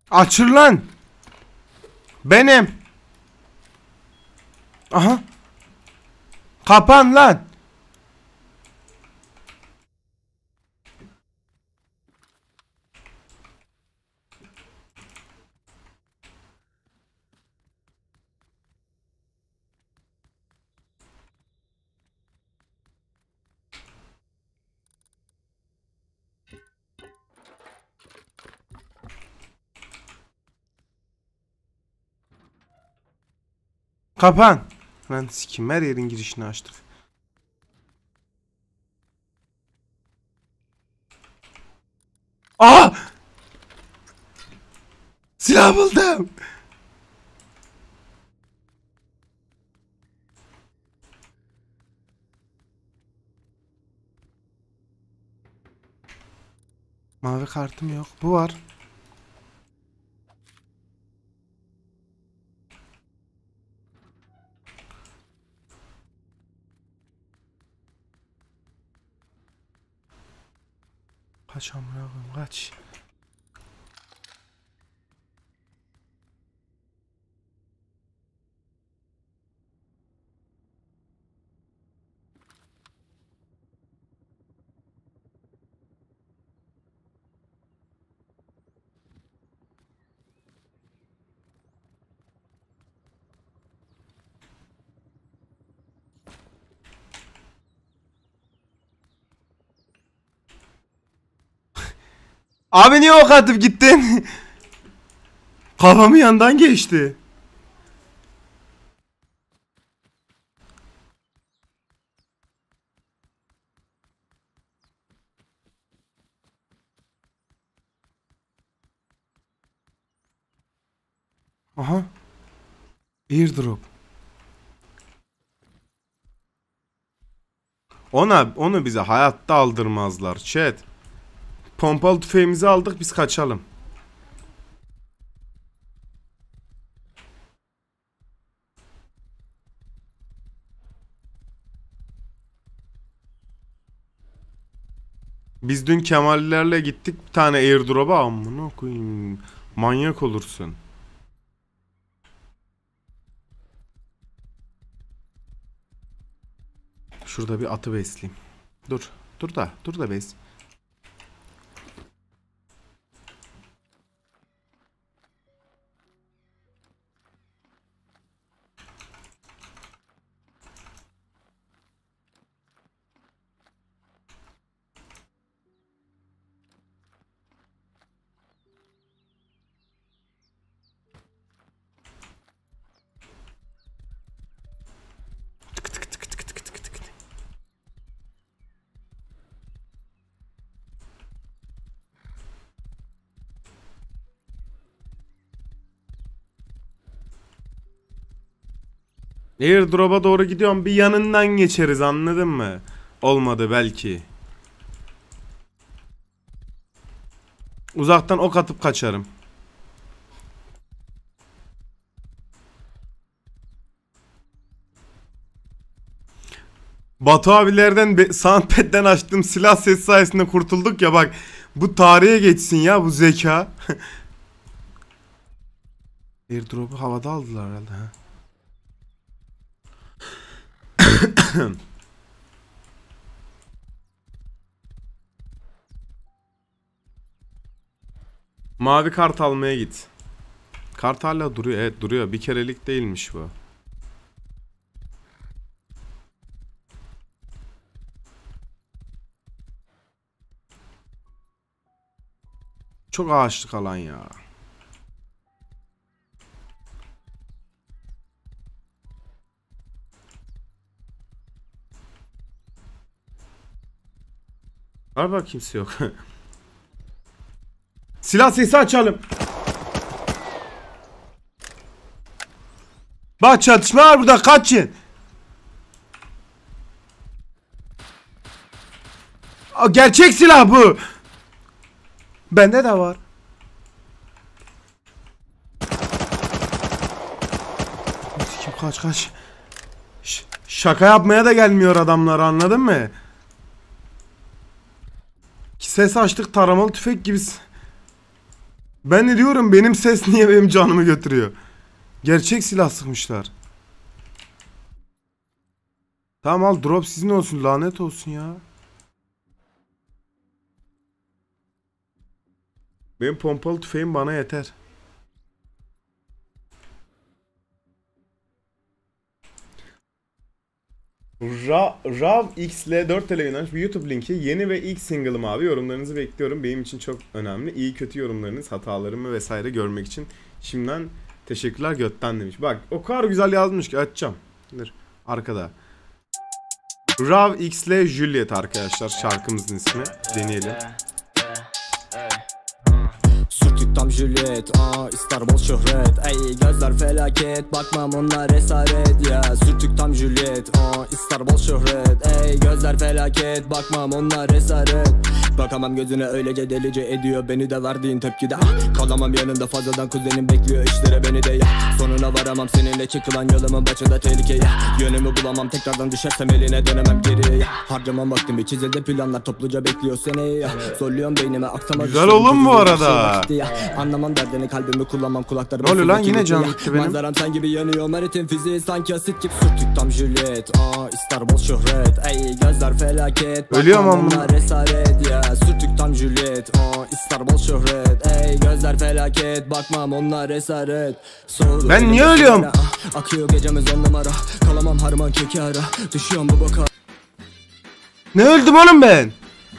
Açır lan. Benim. Aha. Kapan lan. Kapan. Lan sikim, her yerin girişini açtık. Aa! Silah buldum. Mavi kartım yok. Bu var. Kaç amına koyayım, kaç. Abi niye ok atıp gittin? Kafamı yandan geçti. Aha. Airdrop. Onu bize hayatta aldırmazlar chat. Pompalı tüfeğimizi aldık, biz kaçalım. Biz dün Kemallerle gittik bir tane airdrop'a, amına koyayım. Manyak olursun. Şurada bir atı besleyeyim. Dur. Dur da bes. Airdrop'a doğru gidiyorum. Bir yanından geçeriz, anladın mı? Olmadı belki. Uzaktan ok atıp kaçarım. Batu abilerden soundpad'den açtığım silah sesi sayesinde kurtulduk ya, bak. Bu tarihe geçsin ya, bu zeka. Airdrop'u havada aldılar herhalde ha. Mavi kart almaya git. Kart hala duruyor. Evet duruyor. Bir kerelik değilmiş bu. Çok ağaçlık alan ya. Galiba kimse yok. Silah sesi açalım. Bak çatışma var burada, kaçın. Gerçek silah bu. Bende de var. Kim, kaç. Şaka yapmaya da gelmiyor adamlar, anladın mı? Ses açtık, taramalı tüfek gibi. Ben de diyorum benim ses niye benim canımı götürüyor. Gerçek silah sıkmışlar. Tamam al, drop sizin olsun, lanet olsun ya. Benim pompalı tüfeğim bana yeter. Rav XL 4 TL yönelmiş bir YouTube linki. Yeni ve ilk single'ım abi. Yorumlarınızı bekliyorum. Benim için çok önemli. İyi kötü yorumlarınız, hatalarımı vesaire görmek için şimdiden teşekkürler götten demiş. Bak o kadar güzel yazmış ki açacağım. Dur arkada. Rav XL Juliet arkadaşlar şarkımızın ismi. Deneyelim. Sürtük tam Juliet, ister bol şöhret. Ey gözler felaket, bakmam onlar esaret ya. Sürtük tam Juliet, ister bol şöhret. Ey gözler felaket, bakmam onlar esaret. Bakamam gözüne öylece delice ediyor beni de verdiğin tepkide. Kalamam yanında fazladan kuzenim bekliyor işlere beni de ya. Sonuna varamam seninle çıkılan yolumun başında tehlike ya. Yönümü bulamam tekrardan düşersem eline dönemem geriye ya. Harcamam vaktimi çizildi planlar topluca bekliyor seni ya. Zorluyorum beynime aksama. Güzel oğlum bu arada. Anlamam derdini kalbimi kullanmam kulaklarımı. Ne oluyor lan yine can gitti benim. Manzaram sen gibi yanıyor maritim fiziği sanki asit gibi. Sürtük tam Juliet, ister bol şöhret. Ey gözler felaket, ölüyorum ama. Esaret ya. Sürtük tam Juliet, ister bol şöhret. Ey gözler felaket, bakmam onlar esaret. Ben niye ölüyorum? Akıyor gecemiz 10 numara. Kalamam harman keki ara. Düşüyorum bu boka. Ne öldüm oğlum ben?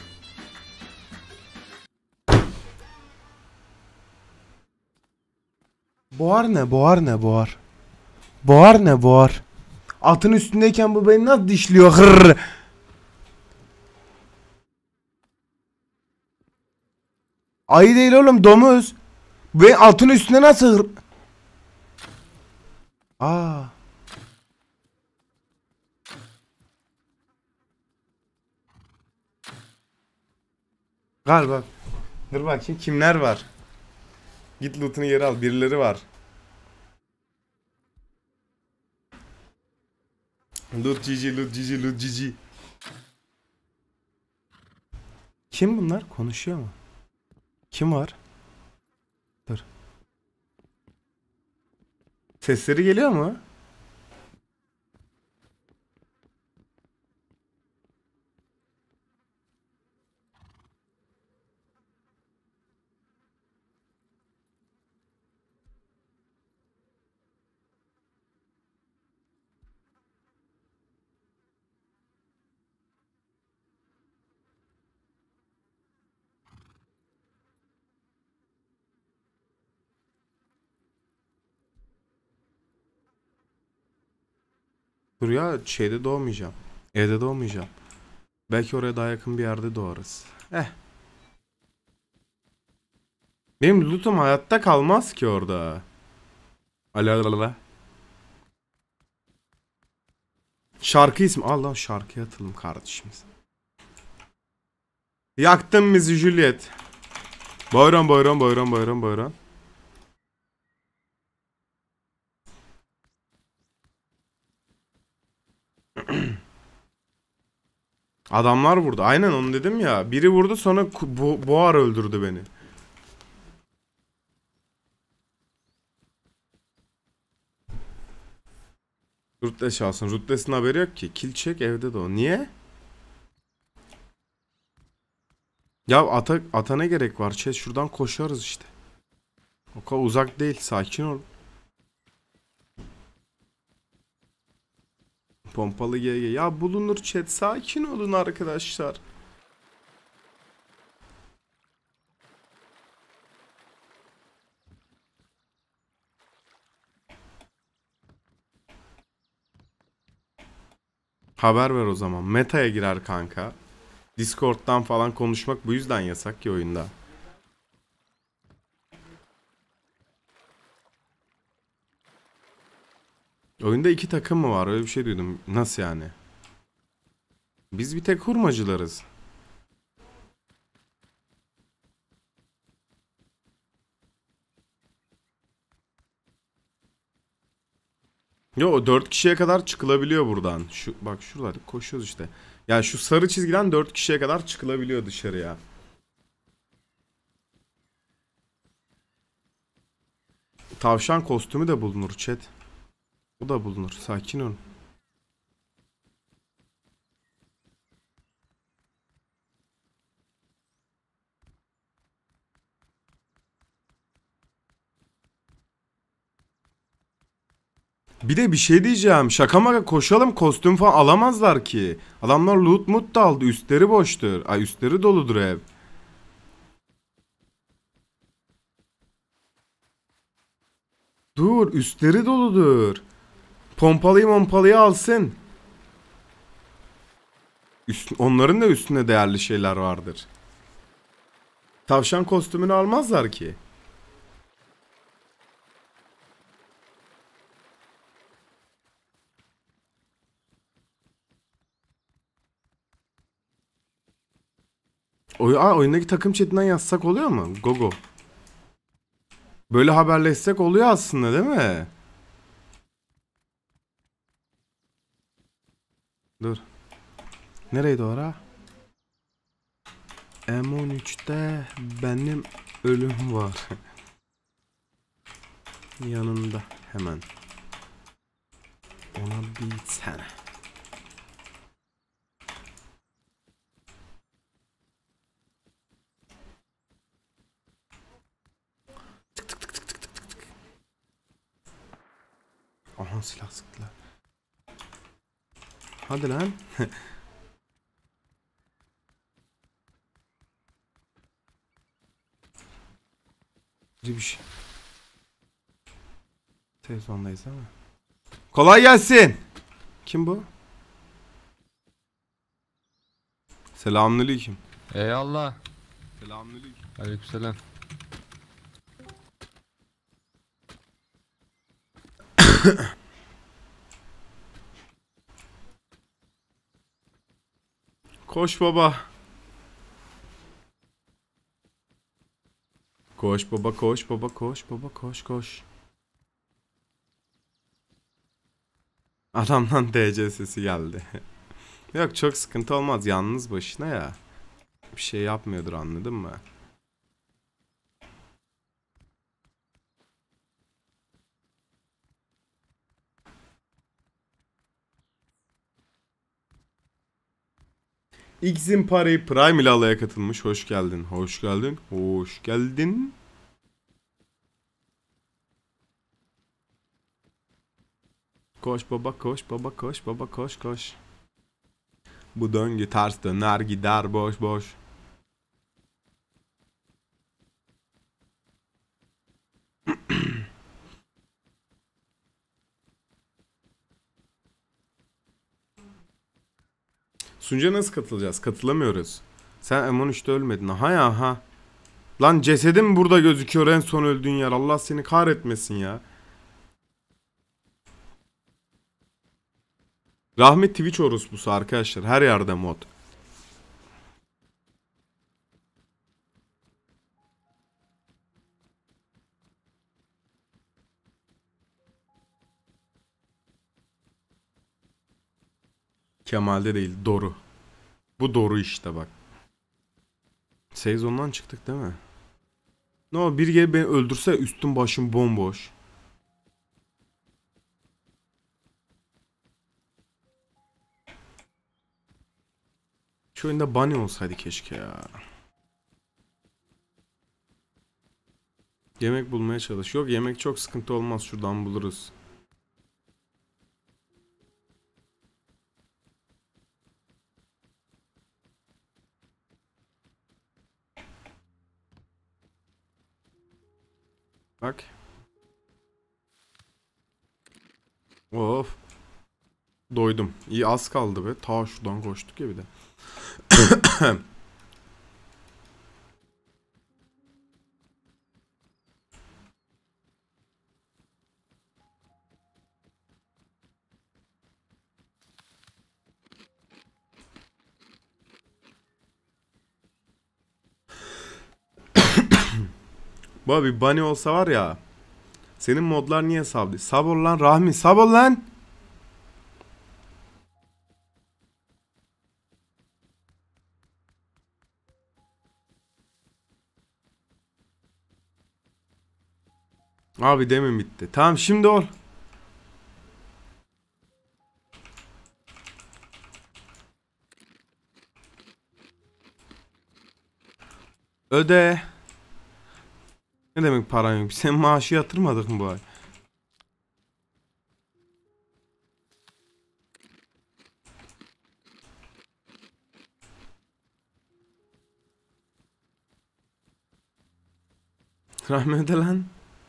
Boğar ne? Boğar ne? Boğar. Boğar ne? Boğar. Atın üstündeyken bu beni nasıl dişliyor? Hırr. Ayı değil oğlum, domuz. Ve atın üstünde nasıl hır... Aa. Galiba. Dur bakayım kimler var. Git loot'unu yere al. Birileri var. Loot GG, loot GG, loot GG. Kim bunlar? Konuşuyor mu? Kim var? Dur. Sesleri geliyor mu? Dur ya, şeyde doğmayacağım. Evde doğmayacağım. Belki oraya daha yakın bir yerde doğarız. Benim lootum hayatta kalmaz ki orada. Alalala. Şarkı ismi. Allah, şarkıya atalım kardeşimiz. Yaktın bizi Juliet. Buyurun buyurun buyurun buyurun buyurun. Adamlar vurdu. Aynen onu dedim ya. Biri vurdu sonra boğar öldürdü beni. Rutleş alsın. Rutles'in haberi yok ki. Kill çek evde de o. Niye? Ya ata ne gerek var? Şuradan koşarız işte. O kadar uzak değil. Sakin ol. Pompalı GG. Ya bulunur chat. Sakin olun arkadaşlar. Haber ver o zaman. Meta'ya girer kanka. Discord'dan falan konuşmak bu yüzden yasak ki oyunda. Oyunda 2 takım mı var? Öyle bir şey duydum. Nasıl yani? Biz bir tek hurmacılarız. Yo, 4 kişiye kadar çıkılabiliyor buradan. Şu bak, şuralar koşuyoruz işte. Yani şu sarı çizgiden 4 kişiye kadar çıkılabiliyor dışarıya. Tavşan kostümü de bulunur chat. Bu da bulunur. Sakin olun. Bir de bir şey diyeceğim. Şaka maka koşalım, kostüm falan alamazlar ki. Adamlar loot mut da aldı. Üstleri boştur. Ay üstleri doludur ev. Dur, üstleri doludur. Pompalıyı alsın. Onların da üstünde değerli şeyler vardır. Tavşan kostümünü almazlar ki. Oyundaki takım chatinden yazsak oluyor mu? Gogo. Böyle haberleşsek oluyor aslında değil mi? Dur. Nereydi ora? M13'te benim ölüm var. Yanında hemen. Ona bir sene. Aha silah sıktılar. Hadi lan. Bir şey. Televizyondayız ama. Kolay gelsin. Kim bu? Selamünaleyküm. Eyvallah. Selamünaleyküm. Aleykümselam. Koş baba. Koş baba, koş baba, koş baba, koş koş. Adamdan DC sesi geldi. Yok çok sıkıntı olmaz, yalnız başına ya. Bir şey yapmıyordur, anladın mı? X'in parayı Prime ile alaya katılmış. Hoş geldin. Hoş geldin. Hoş geldin. Koş baba, koş baba, koş baba, koş koş. Bu döngü ters döner gider boş boş. Sunucuya nasıl katılacağız? Katılamıyoruz. Sen M13'te ölmedin. Aha ya ha. Lan cesedim burada gözüküyor en son öldüğün yer. Allah seni kahretmesin ya. Rahmet Twitch orospusu arkadaşlar. Her yerde mod. Kemal'de değil. Doru. Bu Doru işte bak. Sezondan çıktık değil mi? No, bir gelip beni öldürse üstüm başım bomboş. Şu oyunda bunny olsaydı keşke ya. Yemek bulmaya çalış. Yok, yemek çok sıkıntı olmaz, şuradan buluruz. Bak. Of. Doydum. İyi, az kaldı be. Ta şuradan koştuk ya bir de. Bu bir bunny olsa var ya. Senin modlar niye sab değil? Sab ol lan Rahmi. Sab ol lan. Abi demin bitti. Tamam şimdi ol. Öde. Ne demek paran yok? Sen maaşı yatırmadık mı bu ay? Rahmet lan.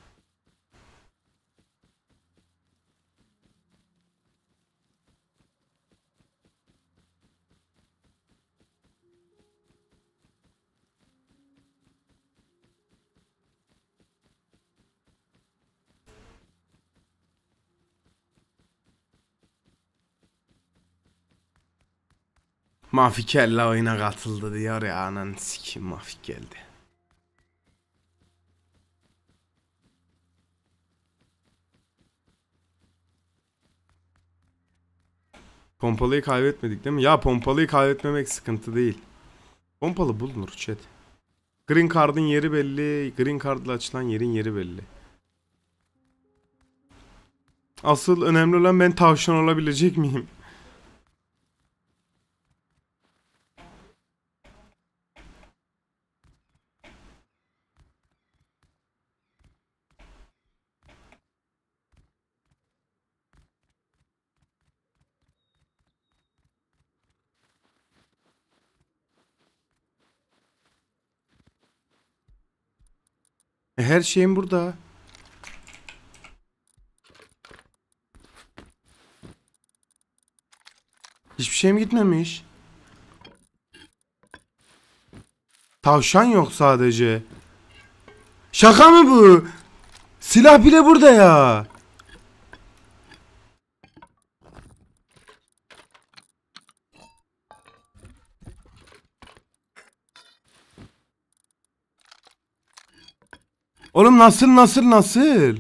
Mafikella oyuna katıldı diyor ya, anan sikim Mafik geldi. Pompalıyı kaybetmedik değil mi? Ya pompalıyı kaybetmemek sıkıntı değil. Pompalı bulunur chat. Green Card'ın yeri belli. Green Card'la açılan yerin yeri belli. Asıl önemli olan ben tavşan olabilecek miyim? Her şeyim burada. Hiçbir şeyim gitmemiş. Tavşan yok sadece. Şaka mı bu? Silah bile burada ya. Oğlum nasıl?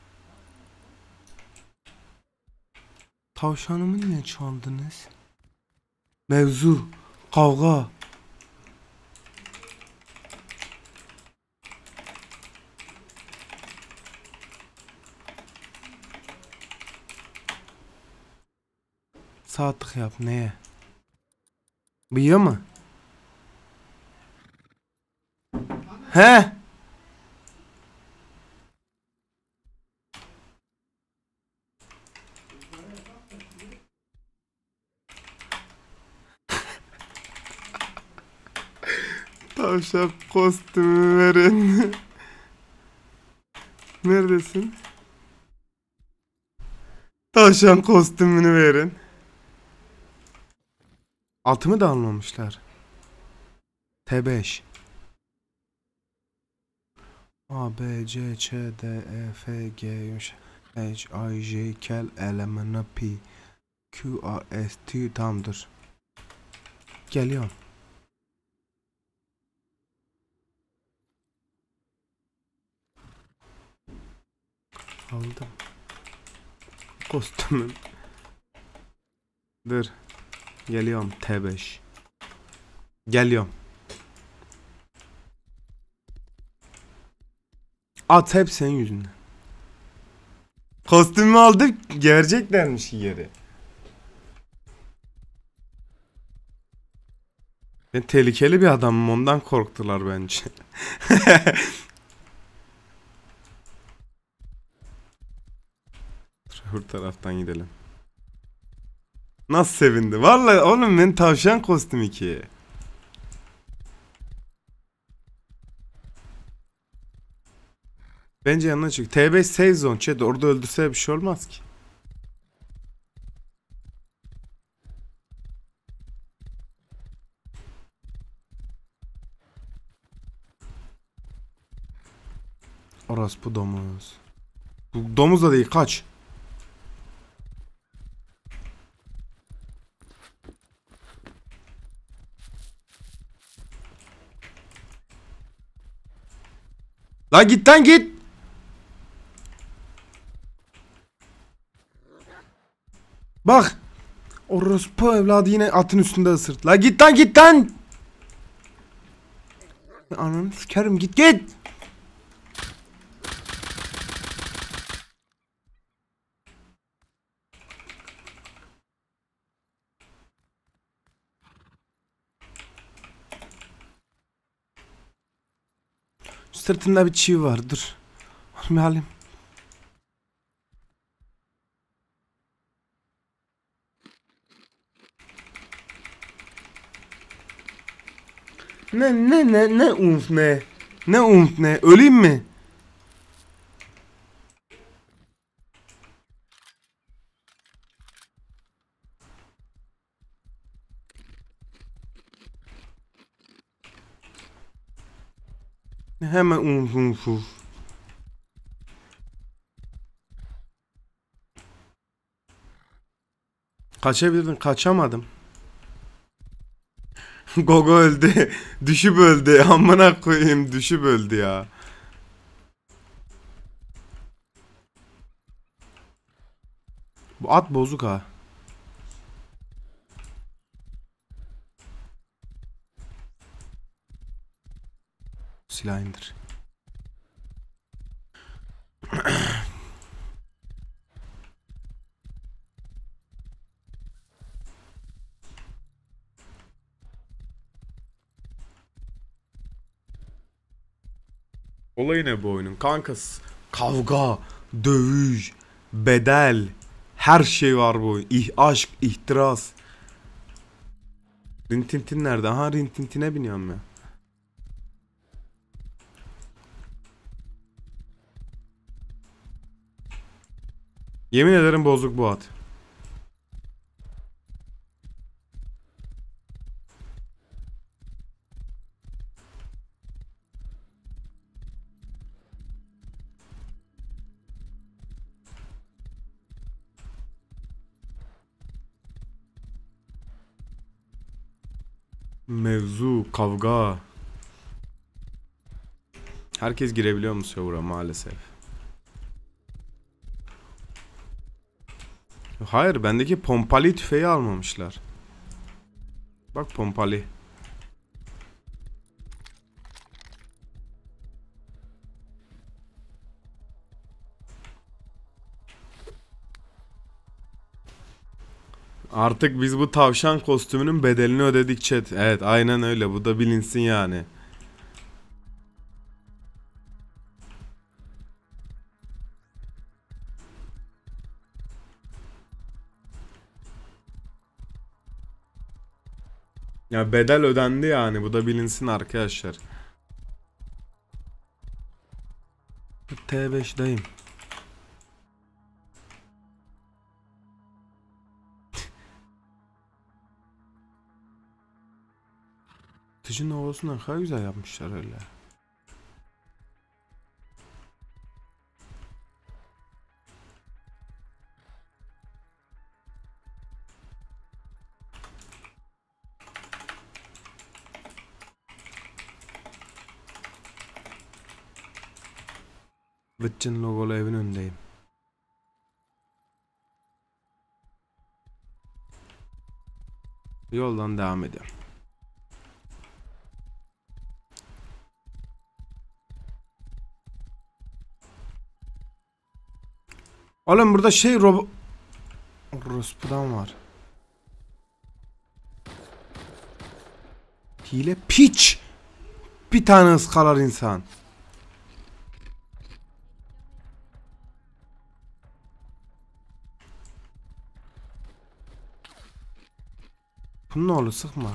Tavşanımı niye çaldınız? Mevzu, kavga. Saatlik yap neye? Bıyığı mı? He? Tavşan kostümü verin. Neredesin? Tavşan kostümünü verin. Altımı da almamışlar. T5. A, B, C, Ç, D, E, F, G, H, I, J, K, L, M, N, P, Q, R, S, T. Tamamdır. Geliyorum. Aldım. Kostümüm. Dur. Geliyorum T5. Geliyorum. At hep senin yüzünden. Kostümü aldık, geleceklermiş geri. Ben tehlikeli bir adamım, ondan korktular bence. Öbür taraftan gidelim. Nasıl sevindi? Vallahi oğlum ben tavşan kostümü ki. Bence yanına çık. T5 save zone chat, orada öldürse bir şey olmaz ki. Orası bu domuz. Bu domuz da değil, kaç. Lan git lan git. Bak. Orospu evladı yine atın üstünde ısırt. La git lan git lan. Ananı sikerim, git git. Sırtında bir çivi var, dur. Bir alayım. Ne umf ne? Ne umf ne? Öleyim mi? Hemen umf. Kaçabilirdin, kaçamadım. Gogo öldü. Düşüp öldü. Amına koyayım, düşüp öldü ya. Bu at bozuk ha. Silah indir. Olayı ne bu oyunun? Kankası. Kavga, dövüş, bedel. Her şey var bu oyun. Aşk, ihtiras. Rintintin nerede? Aha, Rintintine biniyorum ya. Yemin ederim bozuk bu at. Mevzu, kavga. Herkes girebiliyor mu server'a maalesef. Hayır, bendeki pompalı tüfeği almamışlar. Bak, pompalı. Artık biz bu tavşan kostümünün bedelini ödedik chat. Evet, aynen öyle. Bu da bilinsin yani. Ya bedel ödendi yani. Bu da bilinsin arkadaşlar. T5'dayım. Tıcın ovasını ne kadar güzel yapmışlar öyle. Vıtçın logolu evin önündeyim. Yoldan devam ediyorum. Oğlum burada şey Rospu'dan var. Hile piç. Bir tane ıskalar insan. Bunun oğlu sıkma.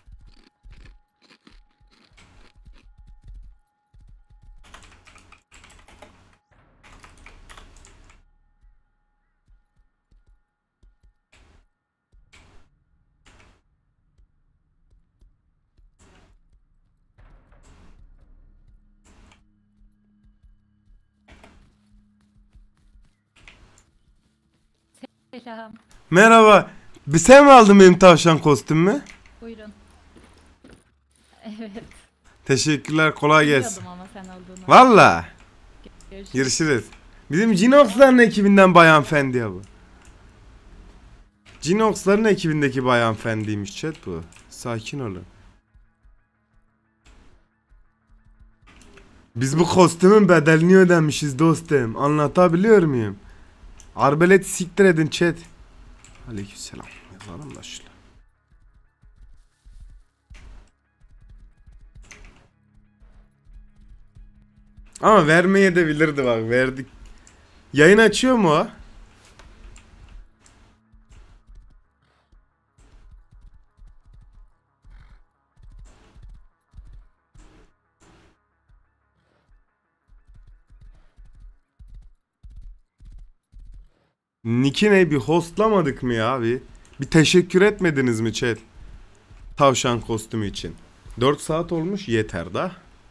Selam. Merhaba. Bir sen mi aldın benim tavşan kostümümü? Buyurun. Evet. Teşekkürler, kolay gelsin. Biliyordum ama sen olduğunu. Valla. Görüşürüz. Görüşürüz. Bizim Cinox'ların ekibinden bayan fendi ya bu. Cinox'ların ekibindeki bayan fendiymiş chat bu. Sakin olun. Biz bu kostümün bedelini ödemişiz dostum. Anlatabiliyor muyum? Arbelet siktir edin chat. Aleykümselam. Yazalım da şöyle. Ama vermeye de bilirdi bak, verdik. Yayın açıyor mu o? Nick'i ne, bir hostlamadık mı ya abi? Bir teşekkür etmediniz mi chat? Tavşan kostümü için. 4 saat olmuş, yeter da.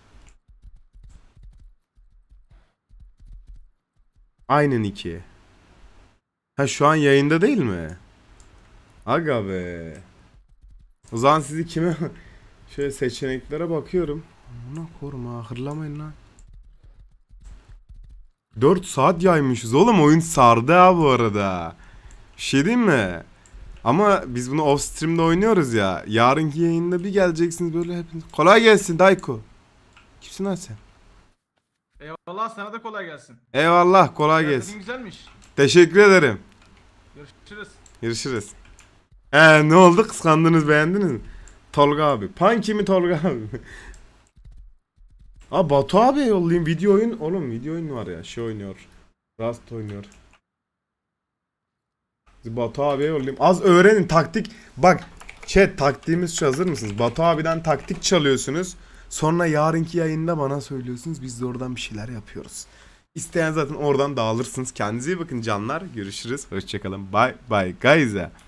Aynı Nick'i. Ha, şu an yayında değil mi? Aga be. O zaman sizi kime... Şöyle seçeneklere bakıyorum. Buna koruma, hırlamayın lan. 4 saat yaymışız oğlum, oyun sardı ha bu arada. Bir şey diyeyim mi? Ama biz bunu off stream'de oynuyoruz ya. Yarınki yayında bir geleceksiniz böyle hepiniz. Kolay gelsin Dayko. Kimsin lan sen? Eyvallah, sana da kolay gelsin. Eyvallah, kolay Kıyafetin gelsin. güzelmiş. Teşekkür ederim. Görüşürüz. Görüşürüz. Ne oldu, kıskandınız, beğendiniz mi? Tolga abi. Punky mi Tolga abi mi? Aa, Batu abi yollayayım, video oyun. Oğlum video oyun var ya, şey oynuyor. Rust oynuyor. Batu abiye yollayayım. Az öğrenin taktik. Bak chat, taktiğimiz şu, hazır mısınız? Batu abiden taktik çalıyorsunuz. Sonra yarınki yayında bana söylüyorsunuz. Biz de oradan bir şeyler yapıyoruz. İsteyen zaten oradan dağılırsınız. Kendinize iyi bakın canlar. Görüşürüz. Hoşçakalın. Bye bye guys.